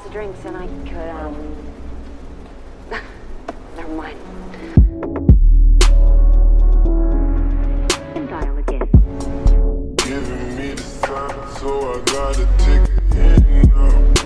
lots of drinks and I could, never mind. Dial again. Giving me the sign, so I gotta take a hit now.